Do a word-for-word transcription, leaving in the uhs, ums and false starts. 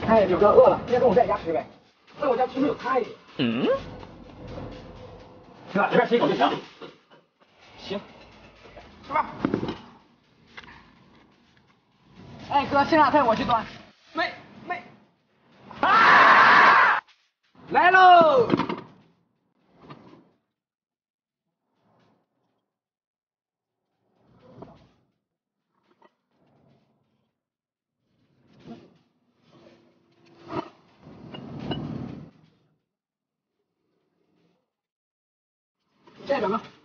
哎，表哥饿了，今天中午在你家吃呗。在我家吃没有菜。嗯。行了，随便吃一口就行。行，吃吧。哎，哥，辛辣菜我去端。没没。啊！来喽！谢谢表哥。